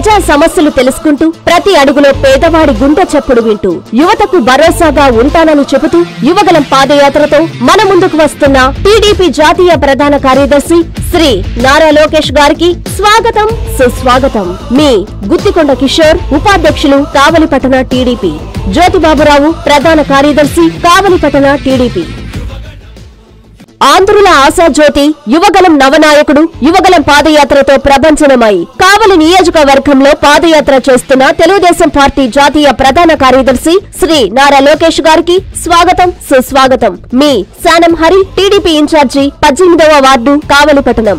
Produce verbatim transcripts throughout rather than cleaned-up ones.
ప్రజా సమస్యలు తెలుసుకుంటూ ప్రతి అడుగులో పేదవాడి గుండె చప్పుడు వింటూ యువతకు భరోసాగా ఉంటానని చెబుతూ యువగలం పాదయాత్రతో మన ముందుకు వస్తున్న టీడీపీ జాతీయ ప్రధాన కార్యదర్శి శ్రీ నారా లోకేష్ గారికి స్వాగతం సుస్వాగతం. మీ గుత్తికొండ కిషోర్, ఉపాధ్యక్షులు కావలిపట్టణ టీడీపీ, జ్యోతిబాబురావు ప్రధాన కార్యదర్శి కావలిపట్టణ టీడీపీ. ఆంధ్రుల ఆశాజ్యోతి యువగలం నవనాయకుడు యువగలం పాదయాత్రతో ప్రభంజనమై కావలి నియోజకవర్గంలో పాదయాత్ర చేస్తున్న తెలుగుదేశం పార్టీ జాతీయ ప్రధాన కార్యదర్శి శ్రీ నారా లోకేష్ గారికి స్వాగతం సుస్వాగతం. మీ శానం హరి, టీడీపీ ఇన్ఛార్జి, పద్దెనిమిదవ వార్డు, కావలిపట్టణం.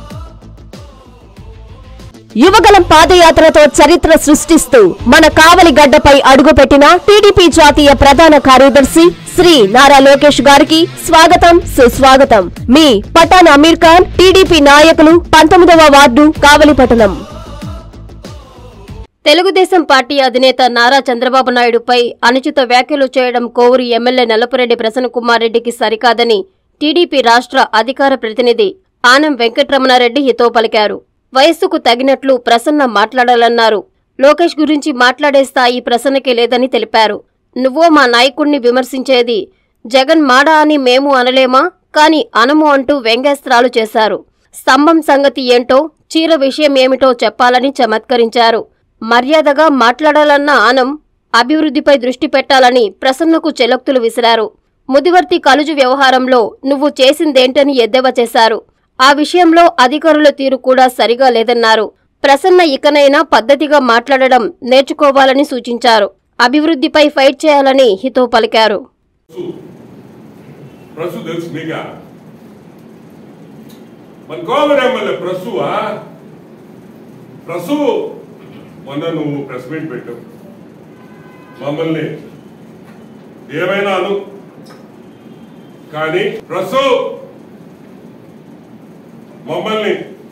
యువగలం పాదయాత్రతో చరిత్ర సృష్టిస్తూ మన కావలి గడ్డపై అడుగుపెట్టిన టీడీపీ జాతీయ ప్రధాన కార్యదర్శి శ్రీ నారా లోకేష్ గారికి స్వాగతం సుస్వాగతం. మీ పఠాన్ అమీర్ ఖాన్, టీడీపీ నాయకులు, పంతొమ్మిదవ వార్డు, కావలిపట్టణం. తెలుగుదేశం పార్టీ అధినేత నారా చంద్రబాబు నాయుడుపై అనుచిత వ్యాఖ్యలు చేయడం కోవూరు ఎమ్మెల్యే నల్లపురెడ్డి ప్రసన్నకుమార్ రెడ్డికి సరికాదని టీడీపీ రాష్ట్ర అధికార ప్రతినిధి ఆనం వెంకటరమణారెడ్డి హితవు పలికారు. వయస్సుకు తగినట్లు ప్రసన్న మాట్లాడాలన్నారు. లోకేష్ గురించి మాట్లాడే స్థాయి ప్రసన్నకే లేదని తెలిపారు. నువ్వో మా నాయకుణ్ణి విమర్శించేది జగన్ మాడా అని మేము అనలేమా, కాని అనము అంటూ వ్యంగ్యాస్త్రాలు చేశారు. స్తంభం సంగతి ఏంటో, చీర విషయం ఏమిటో చెప్పాలని చమత్కరించారు. మర్యాదగా మాట్లాడాలన్న ఆనం అభివృద్ధిపై దృష్టి పెట్టాలని ప్రసన్నకు చెలక్తులు విసిరారు. ముదివర్తి కలుజు వ్యవహారంలో నువ్వు చేసిందేంటని ఎద్దేవా చేశారు. ఆ విషయంలో అధికారుల తీరు కూడా సరిగా లేదన్నారు. ప్రసన్న ఇకనైనా పద్ధతిగా మాట్లాడడం నేర్చుకోవాలని సూచించారు. అభివృద్ధిపై ఫైట్ చేయాలని హితవు పలికారు. మమ్మల్ని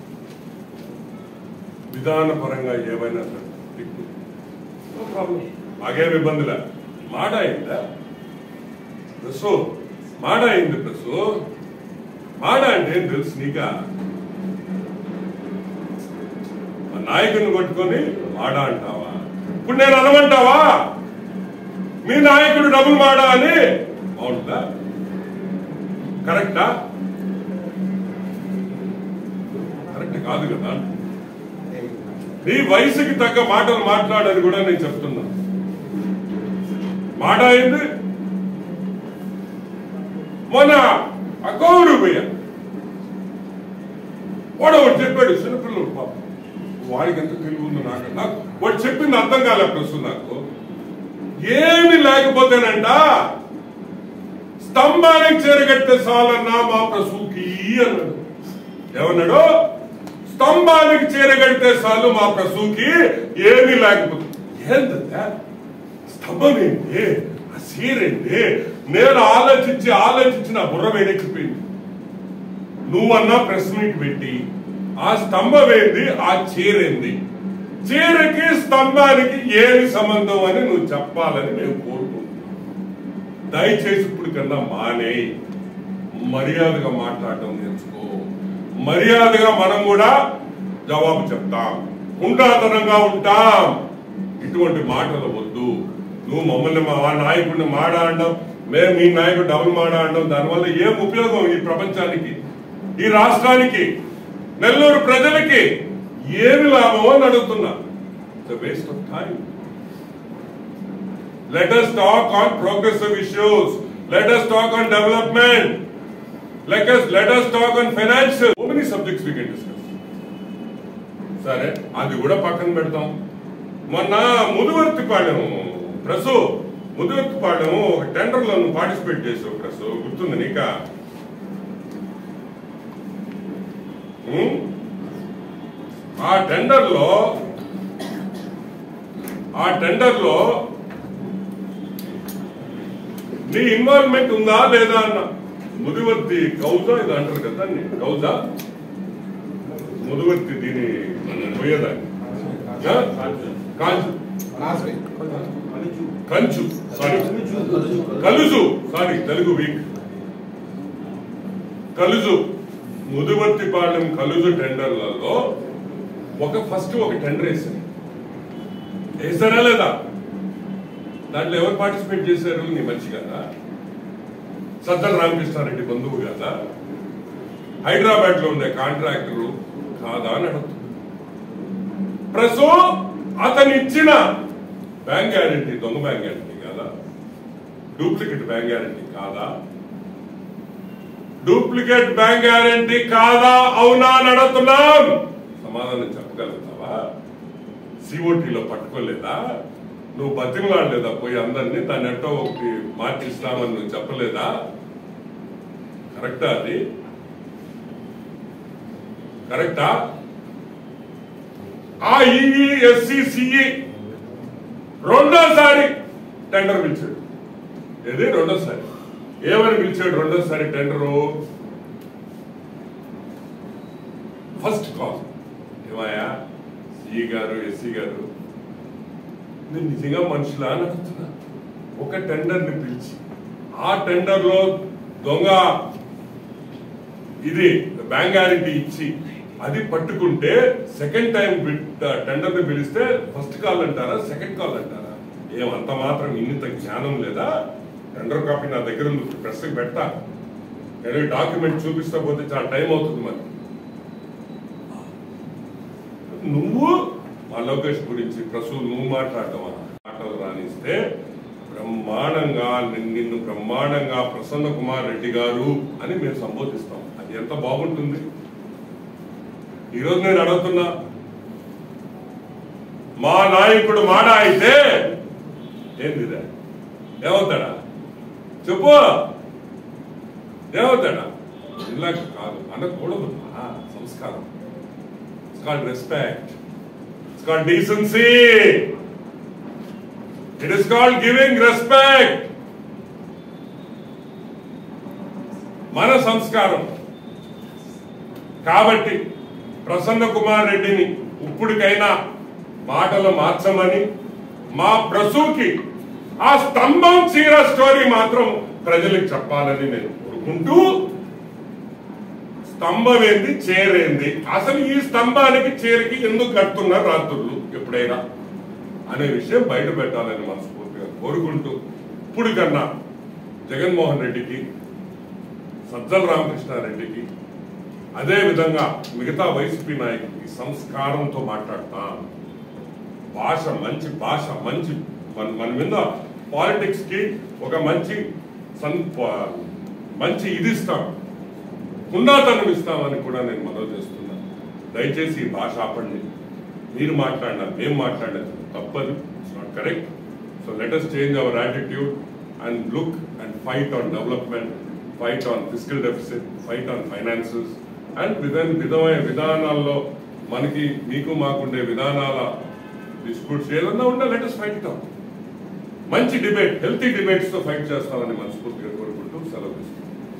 విధానపరంగా ఏమైనా నో ప్రాబ్లం, మాకేం ఇబ్బందిలే. మాట అయిందా ప్రసు? మాట అయింది ప్రసు. మాట అంటే ఏం తెలుసు నీకా? మా నాయకుడిని కొట్టుకొని మాట అంటావా? ఇప్పుడు నేను అనమంటావా మీ నాయకుడు డబుల్ మాట అని? బాగుంటుందా? కరెక్టా? కరెక్ట్ కాదు కదా. నీ వయసుకి తగ్గ మాటలు మాట్లాడని కూడా నేను చెప్తున్నా. మాట అయింది. మొన్న అకౌడు పోయ వాడు ఒకటి చెప్పాడు, చిన్నపిల్లలు పాప, వాడికి ఎంత తెలివి ఉందో నాకు నాకు వాడు చెప్పింది అర్థం కాలే ప్రస్తుతం. నాకు ఏమి లేకపోతేనంట స్తంభానికి చేరగట్టే సాలన్నా మా ప్రసూకి అన్నాడు. ఏమన్నాడు? స్తంభానికి చేరగడితే చాలు మా ప్రసూకి, ఏమీ లేకపోతే. ఏంటంటే స్తంభం ఏంటి, ఆ చీరేంటి? నేను ఆలోచించి ఆలోచించి నా బుర్ర వేడెక్కిపోయింది. నువ్వన్నా ప్రెస్ మీట్ పెట్టి ఆ స్తంభం ఏంది, ఆ చీరేంది, చీరకి స్తంభానికి ఏమి సంబంధం అని నువ్వు చెప్పాలని మేము కోరుకుంటున్నాం. దయచేసి ఇప్పుడు కన్నా మానే మర్యాదగా మాట్లాడటం నేర్చుకో. మర్యాదగా మనం కూడా జవాబు చెప్తాం, ఉండాతనంగా ఉంటాం. ఇటువంటి మాటలు వద్దు. నువ్వు మమ్మల్ని మా నాయకుడిని మాడ అనడం, మేము మీ నాయకుడు డబుల్ మాడ అనడం, దానివల్ల ఏం ఉపయోగం ఈ ప్రపంచానికి, ఈ రాష్ట్రానికి, నెల్లూరు ప్రజలకి ఏమి లాభం అని అడుగుతున్నా. It's a waste of time. Let us talk on progressive issues. Let us talk on development. Let us let us talk on finance. So many subjects we can discuss. సరే, అది కూడా పక్కన పెడతాం. మొన్న ముదివర్తిపాలెం ప్రసు ముదివర్తిపాలెం ఒక టెండర్ లో నువ్వు పార్టిసిపేట్ చేసావు ప్రసు, గుర్తుంది నీకా? ఆ టెండర్ లో ఆ టెండర్ లో నీ ఇన్వాల్వ్మెంట్ ఉందా లేదా అన్న. ముదివర్తి కౌజా ఇది అంటారు కదా, కౌజా ముదివర్తి దీని పోయేదాన్ని కంచు సారీ కలుజు సారీ తెలుగు వీక్ కలుజు ముదివర్తిపాలెం కలుజు టెండర్లలో ఒక ఫస్ట్ ఒక టెండర్ వేసింది. వేసారా లేదా? దాంట్లో ఎవరు పార్టిసిపేట్ చేశారు? నీ మంచి కదా, సజ్జల రామకృష్ణారెడ్డి బంధువు కదా, హైదరాబాద్ లో ఉండే కాంట్రాక్టరు కాదా అని అడుగుతుంది. ప్రసూ అతను ఇచ్చిన బ్యాంక్ గ్యారంటీ దొంగ బ్యాంక్ గ్యారంటీ కాదా? డూప్లికేట్ బ్యాంక్ గ్యారంటీ కాదా? డూప్లికేట్ బ్యాంక్ గ్యారంటీ కాదా అవునా అని అడుగుతున్నాం. సమాధానం చెప్పగలుగుతావా? సిఓటీలో పట్టుకోలేదా? నువ్వు బతిమలాడలేదా పోయి అందరినీ? దాన్ని ఎట్టో ఒకటి మార్చిస్తామని నువ్వు చెప్పలేదా? కరెక్టా? అది కరెక్టా? ఆ ఈఈ ఎస్సీ సిఈ రెండోసారి టెండర్ పిలిచాడు. ఏది రెండోసారి? ఏమని పిలిచాడు రెండోసారి టెండరు? ఫస్ట్ కాల్ ఏమయ్యా సిఈ గారు, ఎస్సీ గారు, నేను నిజంగా మనుషులా అని అడుగుతున్నా. ఒక టెండర్ ని పిలిచి ఆ టెండర్ లో దొంగ ఇది బ్యాంక్ గ్యారంటీ ఇచ్చి అది పట్టుకుంటే సెకండ్ టైం టెండర్ ని పిలిస్తే ఫస్ట్ కాల్ అంటారా, సెకండ్ కాల్ అంటారా? ఏమంత మాత్రం ఇన్నింత జ్ఞానం లేదా? టెండర్ కాపీ నా దగ్గర ఉంది, ప్రెస్ పెట్టా, కానీ డాక్యుమెంట్ చూపిస్తా పోతే చాలా టైం అవుతుంది. మరి నువ్వు మా లోకేష్ గురించి ప్రసూ నువ్వు మాట్లాడటమా? మాటలు రానిస్తే బ్రహ్మాండంగా నిన్ను బ్రహ్మాండంగా ప్రసన్న కుమార్ రెడ్డి గారు అని మేము సంబోధిస్తాం. అది ఎంత బాగుంటుంది. ఈరోజు నేను అడుగుతున్నా, మా నాయకుడు మాట అయితే ఏందిదా? ఏమవుతాడా చెప్పు, ఏమవుతాడా? ఇలా కాదు అనకూడదు. సంస్కారం, it's called respect, it's called decency, it is called giving respect. మన సంస్కారం. కాబట్టి ప్రసన్న కుమార్ రెడ్డిని ఇప్పటికైనా మాటలు మార్చమని, మా ప్రసూకి ఆ స్తంభం చీర స్టోరీ మాత్రం ప్రజలకు చెప్పాలని నేను కోరుకుంటూ, స్తంభం ఏంది, చీరేంది, అసలు ఈ స్తంభానికి చీరకి ఎందుకు కడుతున్నారు రాత్రులు ఎప్పుడైనా అనే విషయం బయట పెట్టాలని మనస్ఫూర్తిగా కోరుకుంటూ, ఇప్పుడు కన్నా జగన్మోహన్ రెడ్డికి, సజ్జల రామకృష్ణారెడ్డికి, అదే విధంగా మిగతా వైసీపీ నాయకుడికి సంస్కారంతో మాట్లాడతా. భాష మంచి భాష, మంచి మన మన మీద పాలిటిక్స్ కి ఒక మంచి మంచి ఇది ఇస్తాం, ఉన్నతనం ఇస్తామని కూడా నేను మనవి చేస్తున్నా. దయచేసి ఈ భాష ఆపండి. మీరు మాట్లాడినా మేము మాట్లాడినా తప్పదు, it's not correct. So let us change our attitude and look and fight on development, fight on physical deficit, fight on finances and విధ విధమైన విధానాల్లో మనకి మీకు మాకుండే విధానాల డిస్ప్యూట్స్ ఏదన్నా ఉంటే let us fight it out. మంచి డిబేట్, హెల్తీ డిబేట్స్ తో ఫైట్ చేస్తామని మనస్ఫూర్తిగా కోరుకుంటూ సెలవు తీసుకుంటాం.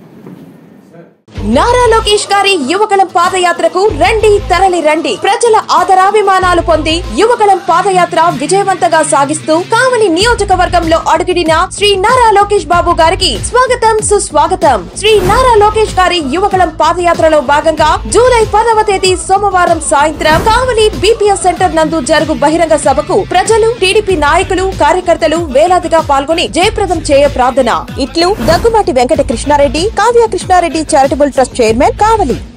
నారా లోకేష్ గారి యువగళం పాదయాత్రకు రండి, తరలి రండి. ప్రజల ఆదరాభిమానాలు పొంది యువగళం పాదయాత్ర విజయవంతంగా సాగిస్తూ కావలి నియోజకవర్గంలో అడుగుడిన శ్రీ నారా లోకేష్ బాబు గారికి స్వాగతం, సుస్వాగతం. శ్రీ నారా లోకేష్ గారి యువగళం పాదయాత్రలో భాగంగా జూలై పదవ తేదీ సోమవారం సాయంత్రం కావలి బీపీఎస్ సెంటర్ నందు జరుగు బహిరంగ సభకు ప్రజలు, టీడీపీ నాయకులు, కార్యకర్తలు వేలాదిగా పాల్గొని జయప్రదం చేయ ప్రార్థన. ఇట్లు Daggumati Venkata Krishna Reddy, Kavya Krishna Reddy charitable trust chairman, కావలి.